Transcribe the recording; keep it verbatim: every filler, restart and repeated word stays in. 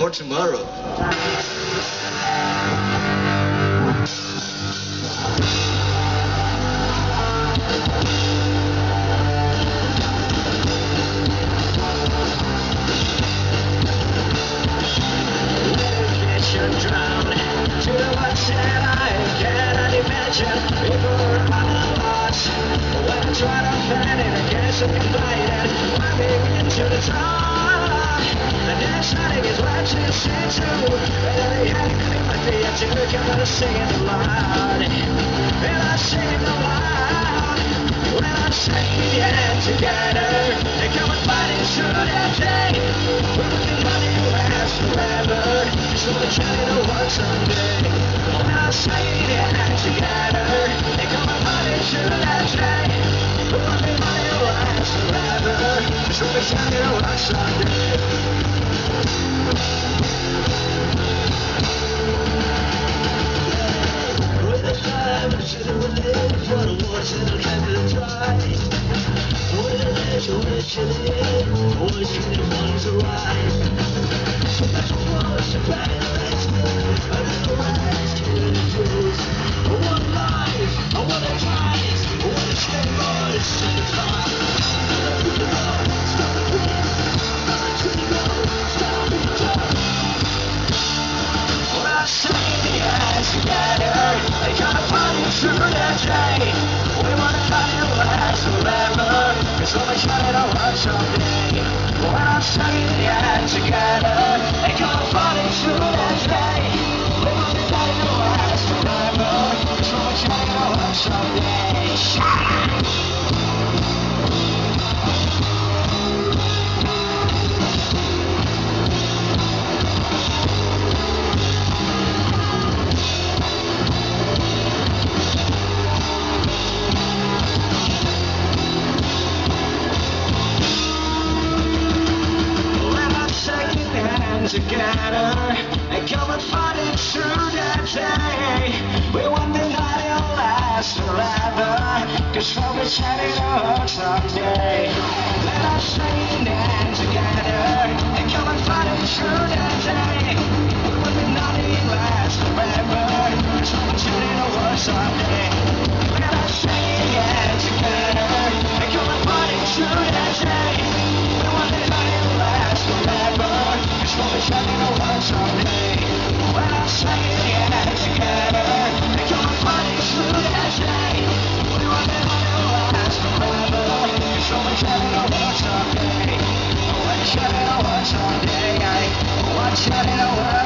more tomorrow. Singing loud, and I sing it loud. When I sing it together, they come and fight it through that day. When the money lasts forever, so the journey will work someday. When I sing it together, they come and fight it through that day. When the money lasts forever, so the journey will work someday. For the waters and the land dry. With a little rich in it, always in the ones arrive. That's what's the balance. I don't rise to the truth. I want life, I want a prize, I want to stay on the same time. Stop the road, stop the wind, stop the road, stop the time. When I say the eyes together, they come upon you through that day. We want to find it last forever, cause we'll be shining our hearts someday. When I say the eyes together, they come upon you through that day. We want to find it last forever, cause we'll be shining our hearts someday. Shine! Together, and come and fight it through that day. We want the night it'll last forever, cause we'll be shining our hearts someday. Let us sing and together, and come and fight it through that day. We want the night it'll last forever, cause we'll be shining our hearts someday. Let us sing and together, and come and fight it through that day. We want the night it'll last forever, cause we'll be shining our hearts someday. When I sing it together, they come and fight it through that day. We want the night it'll last forever, cause we'll be shining our hearts someday. When it's shining our hearts someday, I want shining our hearts.